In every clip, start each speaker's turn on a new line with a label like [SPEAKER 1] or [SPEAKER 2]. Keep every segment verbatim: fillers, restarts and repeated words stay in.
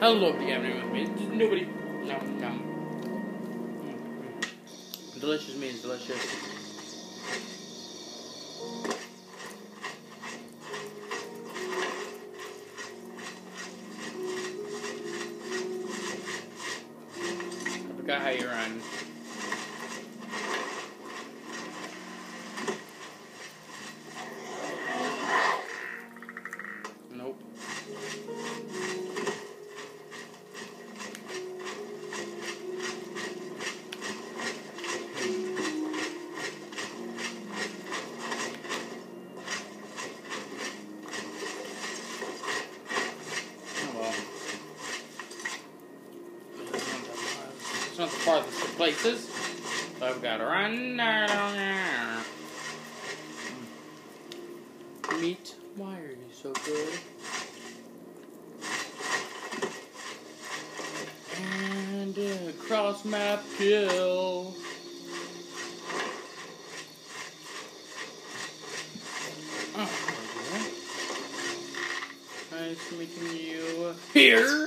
[SPEAKER 1] Hello, do you have anyone with me? Nobody. Nom nom. Mm. Delicious means delicious. I forgot how you run. Nope. It's not the farthest of places, so I've got to run. Meat, why are you so good? And uh, cross map kill. Oh, nice meeting you here.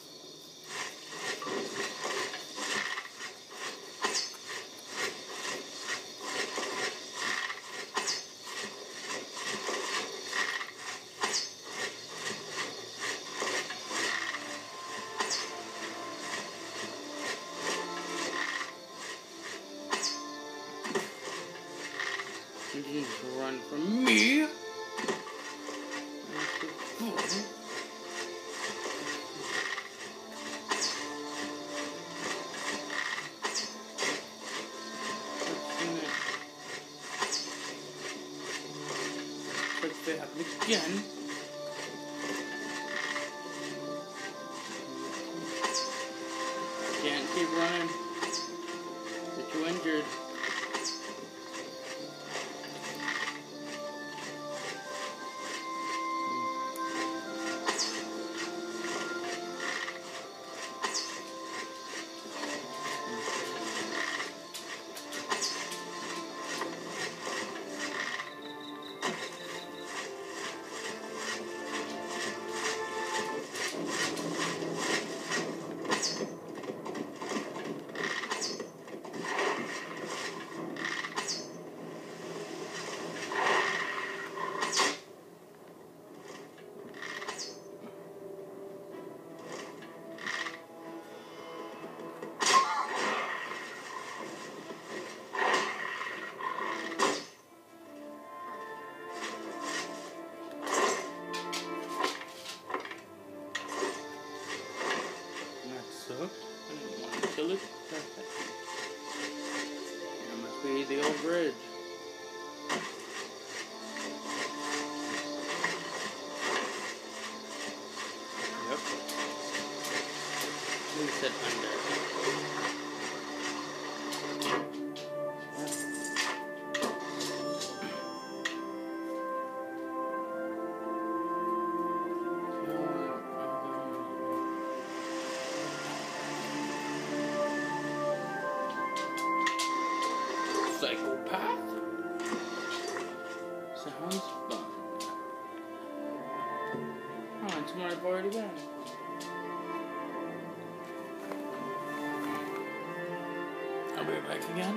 [SPEAKER 1] You need to run from me. Let's that again. Can't keep running. Get you injured. So, I didn't want to kill it. Perfect. That must be the old bridge. Yep. We said under. Psychopath? Sounds fun. Oh, and somewhere I've already been. I'll be back again.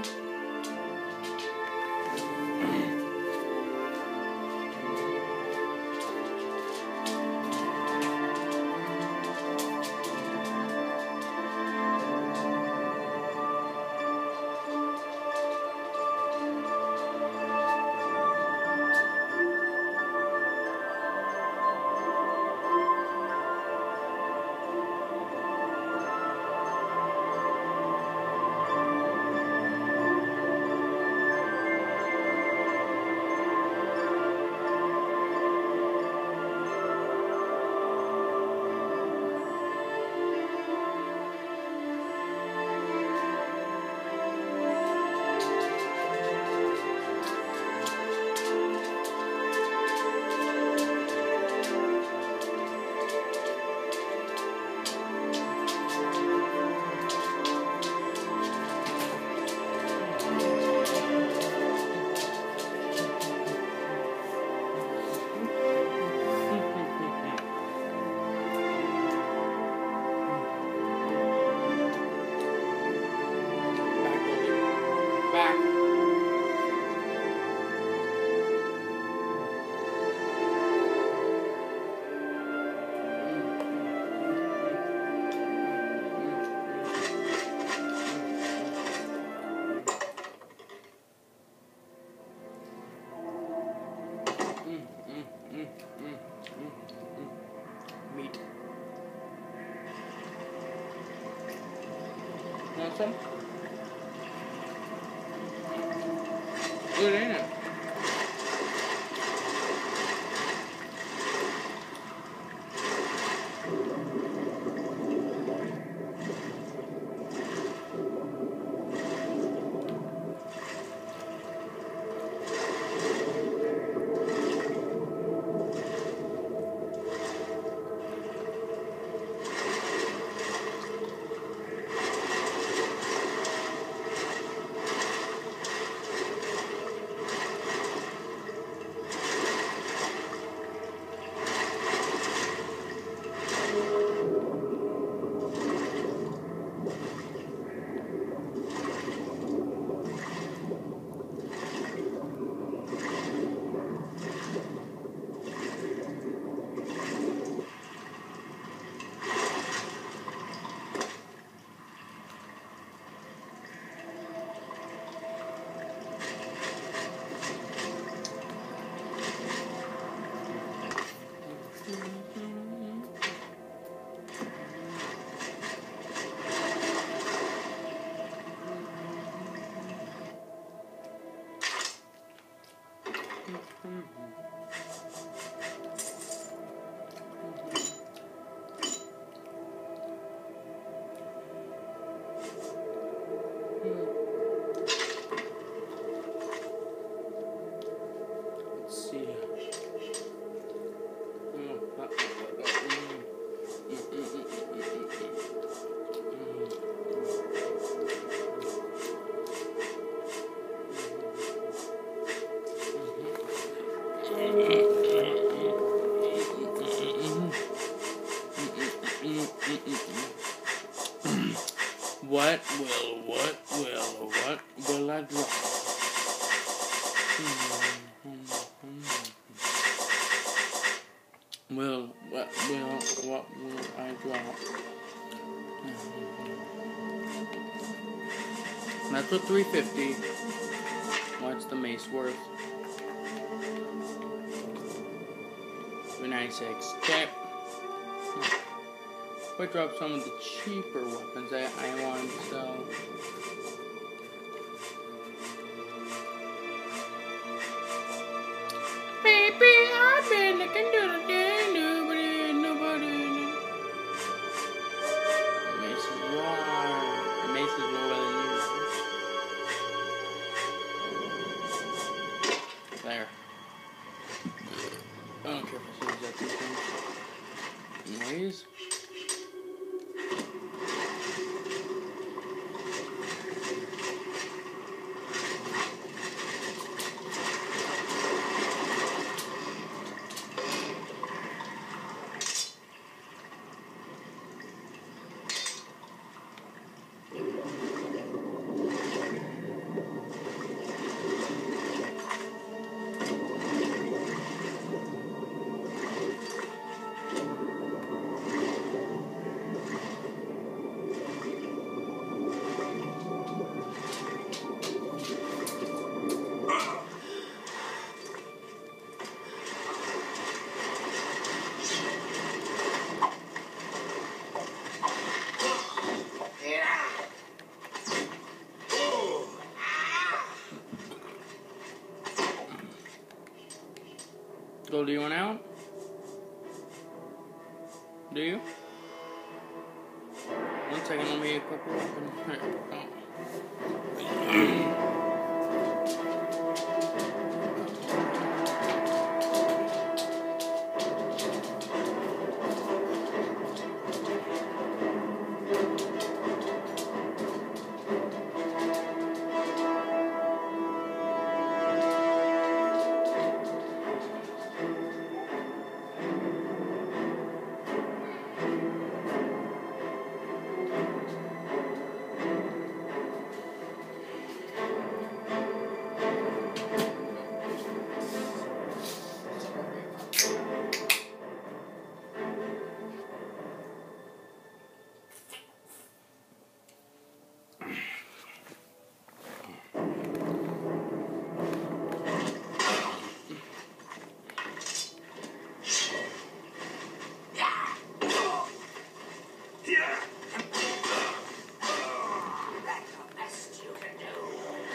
[SPEAKER 1] Want some? Good, ain't it? Let's see. What will, what will, what will I drop? Will, what will, what will I drop? That's what three fifty. What's the mace worth? three ninety-six. Okay. If I drop some of the cheaper weapons I, I want to sell. Baby, I've been looking to the day, nobody, nobody. The mace is raw. The mace is lower than you. There. I don't care if I use that these things. Anyways. Go, do you want out? Do you? One second, let me equip your weapon. Here. Oh.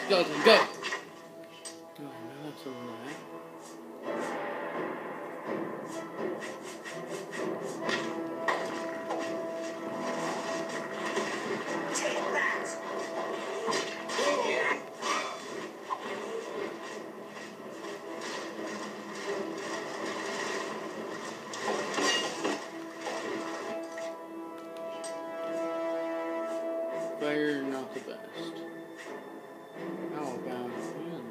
[SPEAKER 1] Skeleton, go! Oh, no, that's a lie. Fire, not the best. How about him?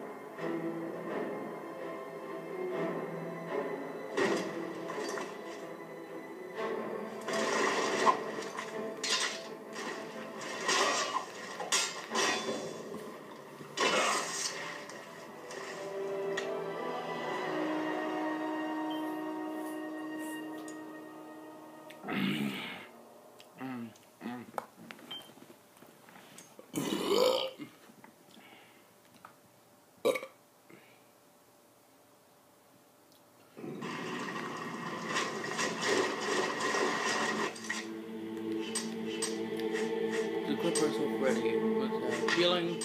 [SPEAKER 1] Equip herself ready with uh, healing.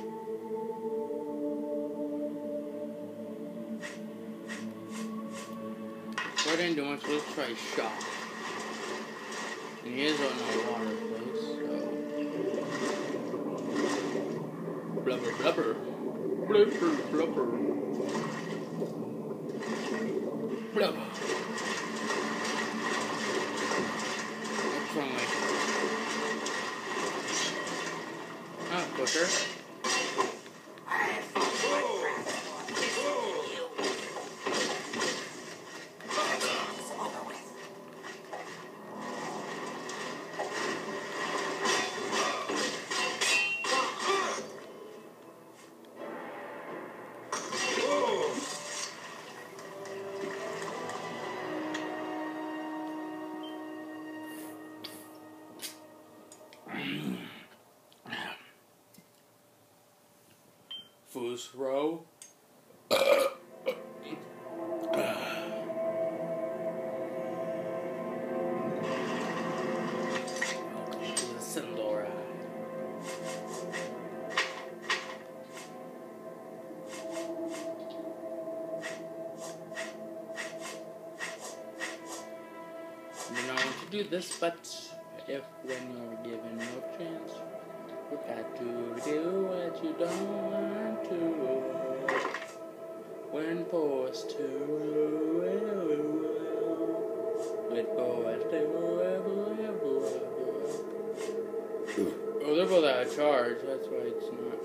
[SPEAKER 1] Go ahead and do much. Let's try shot. And he is on a water place, so. Blubber, blubber. Blubber, blubber. Blubber. What's wrong with Ah, quicker. Foos row. Sindora. You know what to do this, but if when you're given no chance, you got to do what you don't want to. When forced to, when forced to. Oh, they're both out of charge. That's why it's not.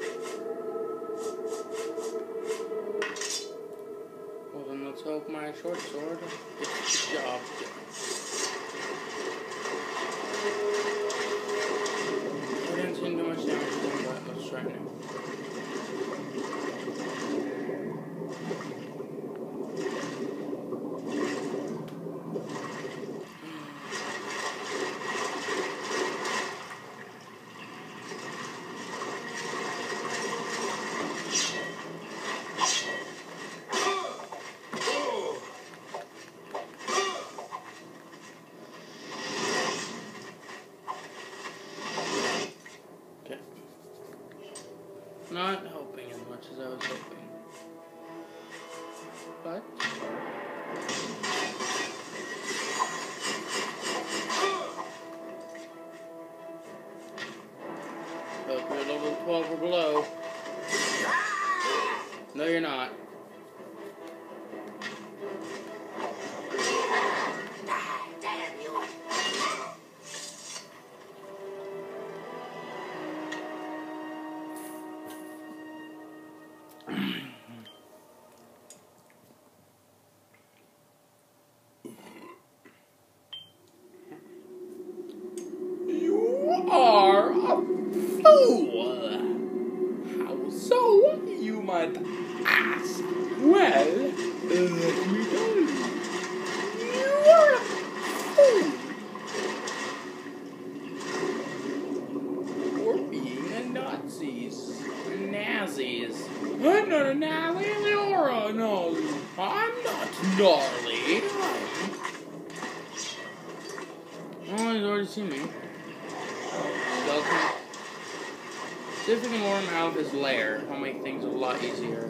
[SPEAKER 1] Well, then let's hope my short sword gets the job done. I didn't see too much damage done, but let's try now. Not helping as much as I was hoping. But hope you're level twelve or below. No, you're not. Are a fool. How so, you might ask? Well, let me tell you. You are a fool for being a Nazis. Nazis. I'm not a Nazi or a Nazi. I'm not gnarly. Oh, he's already seen me. Skeleton. See if we can lure him out of his lair. That'll make things a lot easier.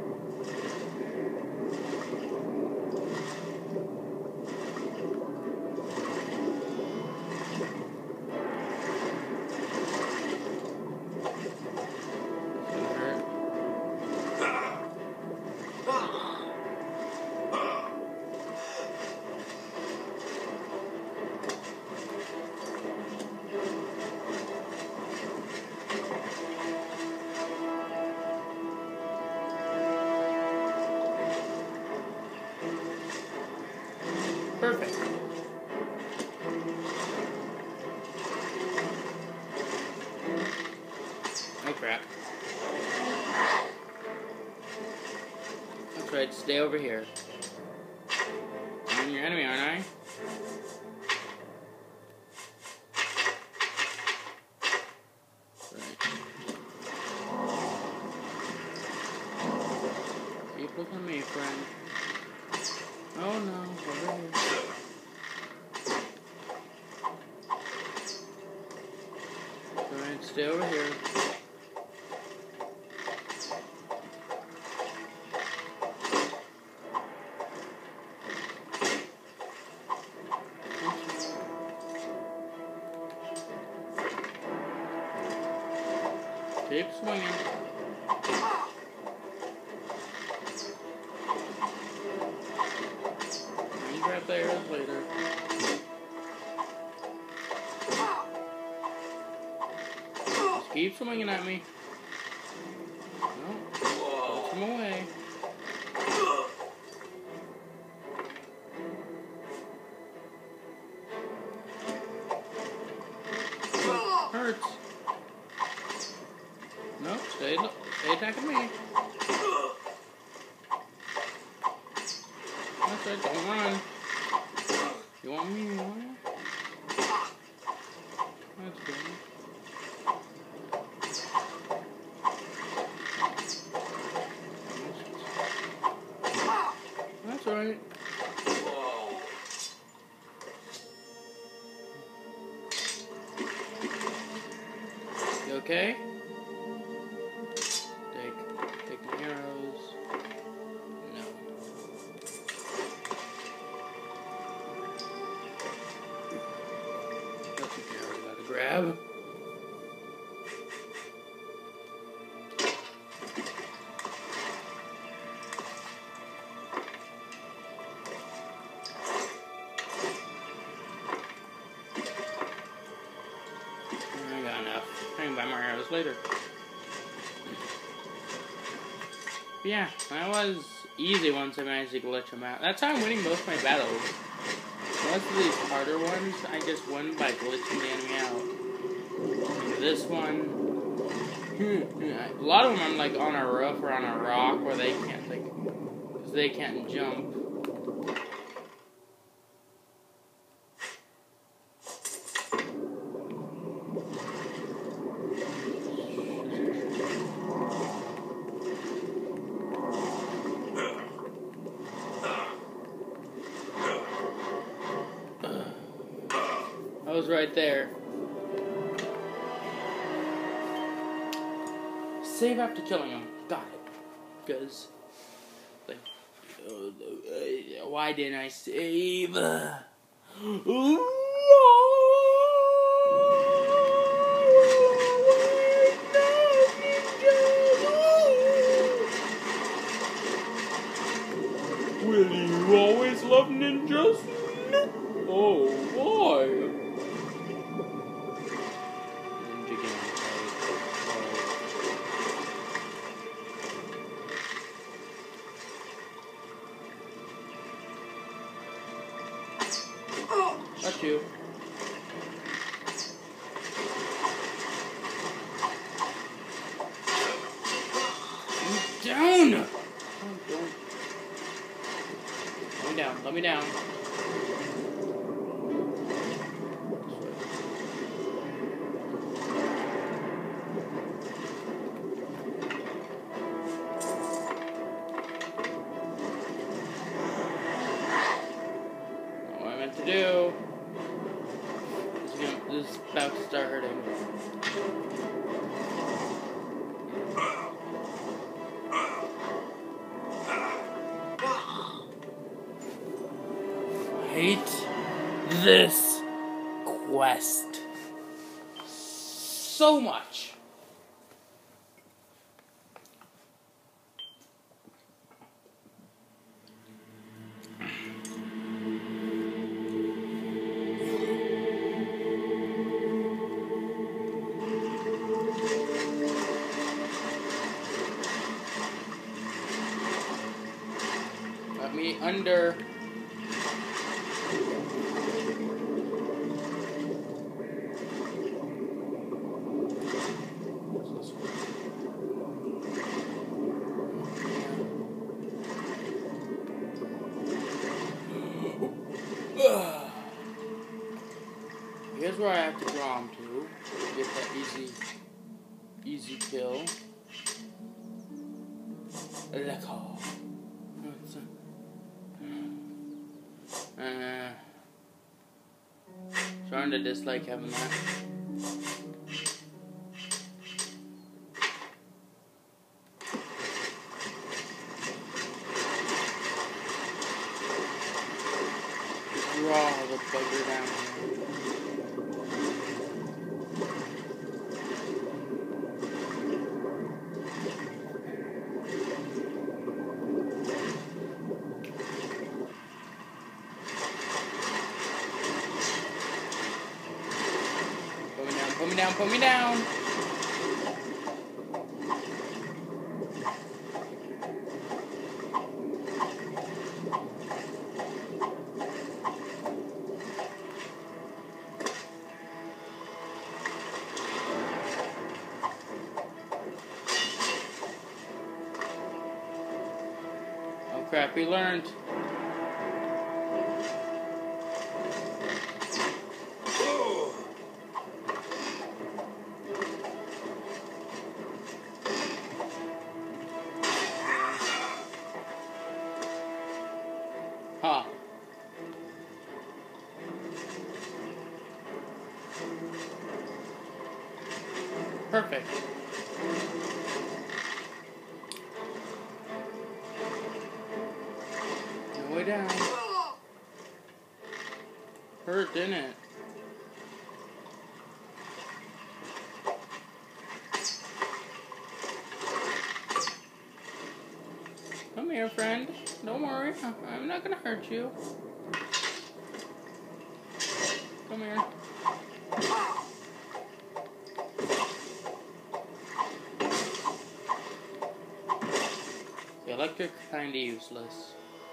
[SPEAKER 1] Perfect. Oh crap. That's right, stay over here. I'm your enemy, aren't I? Right. Keep looking at me, friend. Oh no, over here. Alright, stay over here. Keep swinging. And grab the arrows later. Just keep swinging at me. No. Push them away. Hurts. No, stay, stay attacking me. That's right, don't run. You want me, you want me? That's good. That's right. You okay? Take, take the arrows. No. That's the arrow I gotta grab. I got enough. I can buy more arrows later. But yeah, that was easy once I managed to glitch them out. That's how I'm winning most of my battles. Most of these harder ones, I just win by glitching the enemy out. Like this one, a lot of them I'm like on a roof or on a rock where they can't like, because they can't jump. I was right there. Save after killing him. Got it. Because, like, uh, uh, why didn't I save? Will you always love ninjas? Oh, why? Got you. Down! Oh, don't. Let me down. Let me down. Not what I meant to do. This is, gonna, this is about to start hurting. West. So much. Let me under. Here's where I have to draw him to get that easy, easy kill. Lecker. Uh, starting to dislike having that. Draw the bugger down here. Put me down, put me down. Oh crap, we learned. Huh. Perfect. No way down. Hurt, didn't it? Come here, friend. Don't worry. I'm not gonna hurt you. Come here. The electric kinda useless.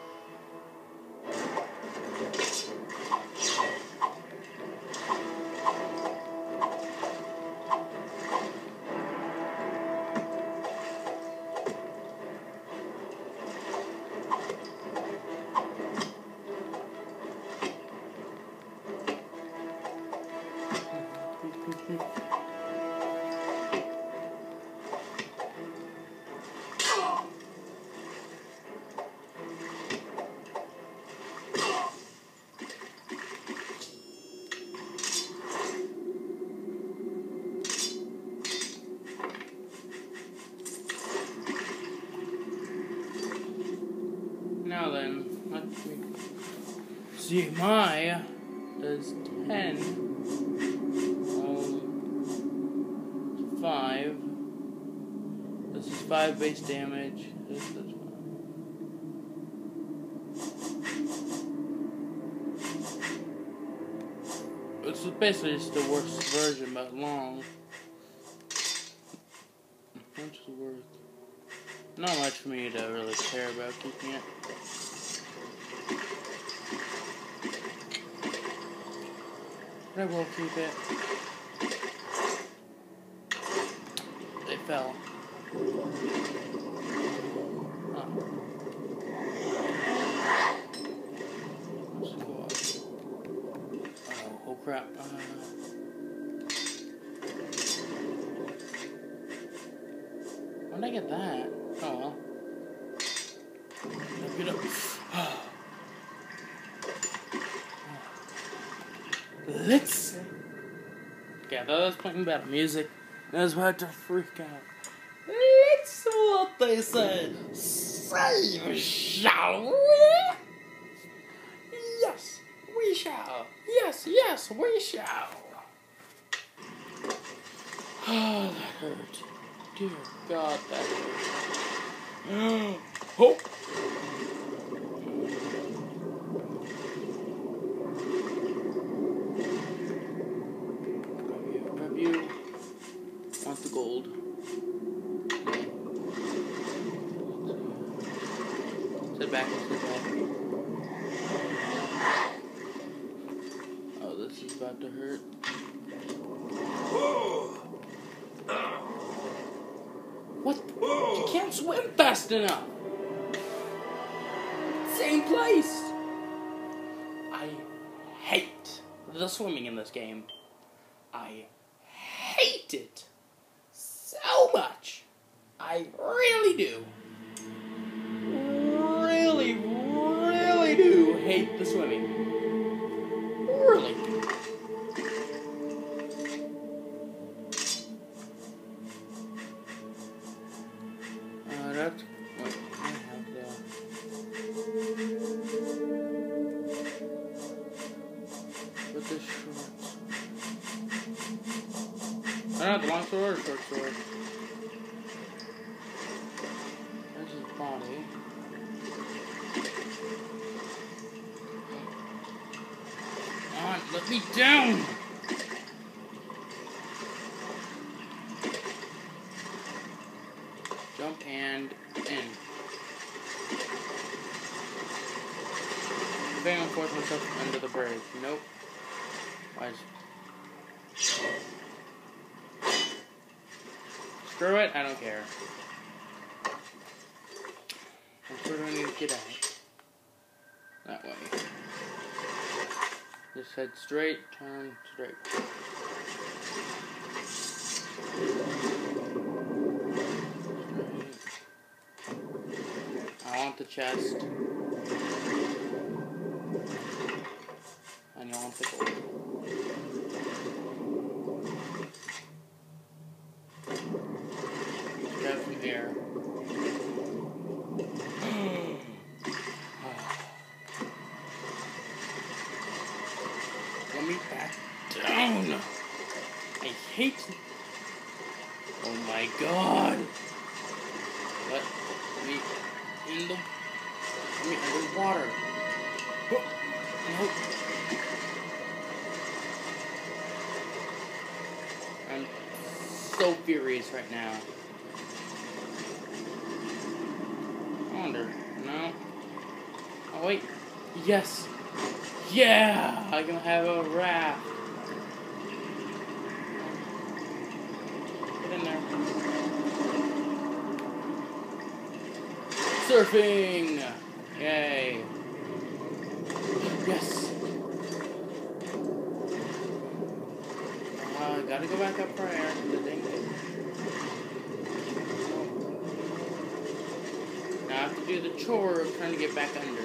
[SPEAKER 1] Now then, let me see. My does ten. Um, five. This is five base damage. This is one. This is basically just the worst version, but long. How much is it worth? Not much for me to really care about keeping it. But I will keep it. They fell. Huh. Let's go up. Oh, oh crap. Uh, when did I get that? Oh well. Get up. Let's. Okay, I thought I was playing better music. I was about to freak out. Let's what they say. Save, shall we? Yes, we shall. Yes, Yes, yes, we shall. Oh, that hurt. Dear God, that hurt. Oh! Grab you. Want the gold. Sit back, sit back. Oh, this is about to hurt. What? You can't swim fast enough. Same place. I hate the swimming in this game. I hate it so much. I really do. Really, really do hate the swimming. Really. Uh, that's... Wait, I have the... With the short sword. I don't know, the long sword or short sword? There's his body. Come on, let me down! Jump and in. I think I'm forcing myself under the bridge. Nope. Why is... Screw it, I don't care. Where do I need to get out? That way. Just head straight, turn straight. I want the chest. And I want the gold. Grab some air. Let me back down. I hate it. Oh my God. Let me in the. Let me underwater. Oh, no. I'm so furious right now. I wonder. No. Oh wait. Yes. Yeah! I can have a raft. Get in there. Surfing! Yay. Yes. Uh, gotta go back up for air. The dang thing. Now I have to do the chore of trying to get back under.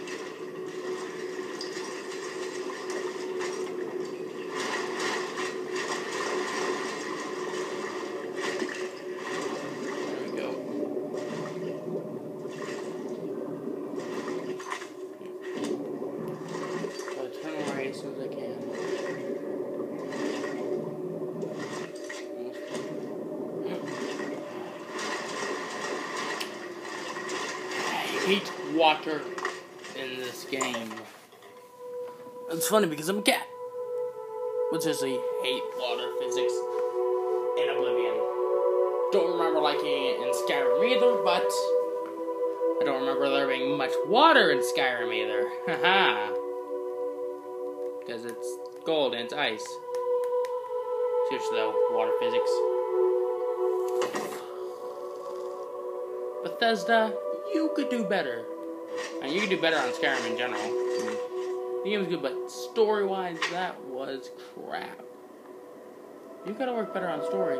[SPEAKER 1] As soon as I can. I hate water in this game. It's funny because I'm a cat. But seriously, hate water physics in Oblivion. Don't remember liking it in Skyrim either, but I don't remember there being much water in Skyrim either. Haha. Because it's gold and it's ice. Seriously though, water physics. Bethesda, you could do better. And you could do better on Skyrim in general. The game was good, but story-wise, that was crap. You gotta work better on story.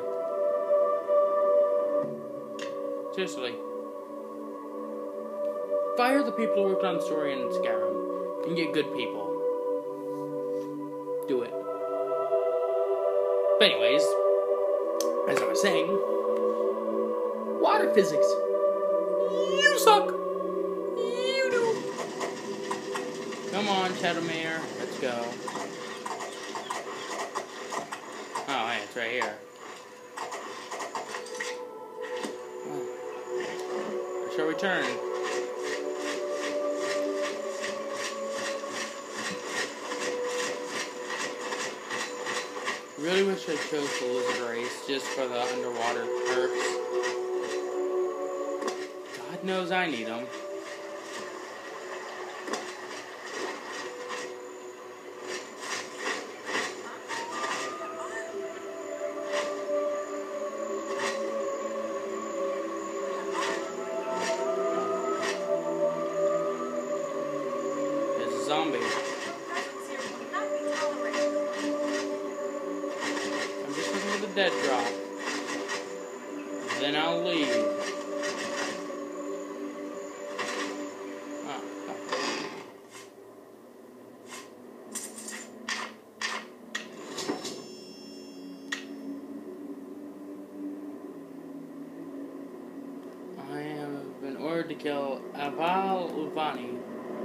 [SPEAKER 1] Seriously. Fire the people who worked on story in Skyrim. And get good people. Do it. But anyways, as I was saying, water physics. You suck. You do. Come on, Shadowmare. Let's go. right here. Oh. Where shall we turn? Really wish I chose the lizard race just for the underwater perks. God knows I need them. It's a zombie. I'm just looking for the dead drop. Then I'll leave. Oh, oh. I have been ordered to kill Aval Uvani.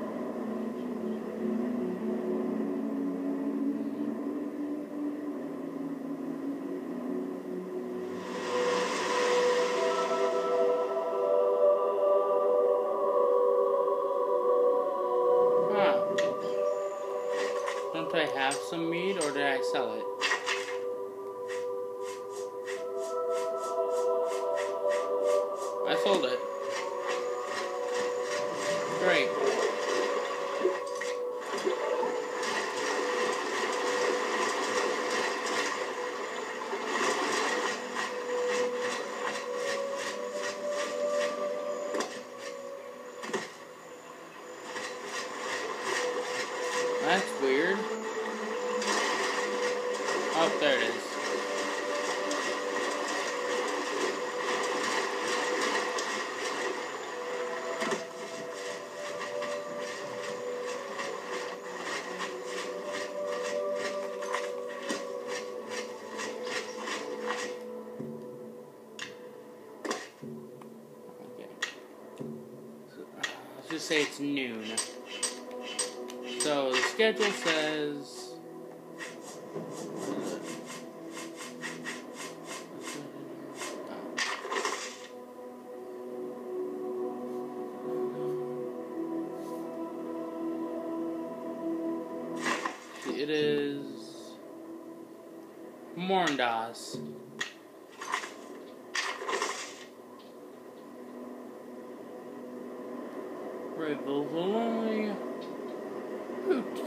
[SPEAKER 1] Don't I have some meat, or did I sell it? I sold it. Great. That's weird. Oh, there it is. Okay. So, uh, let's just say it's noon. So the schedule says. It is Morndas. Revolver Hoot.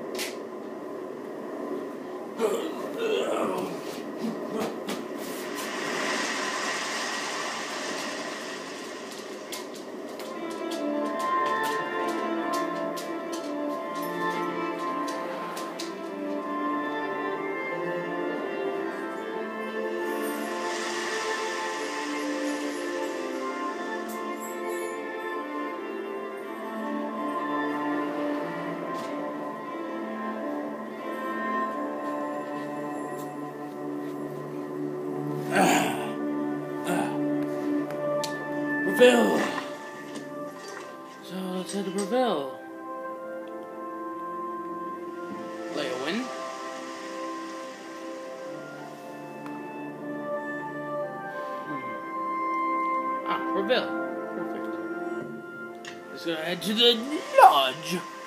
[SPEAKER 1] Breville! So let's head to Breville. Leowin? Hmm. Ah, Breville. Perfect. Let's go head to the lodge.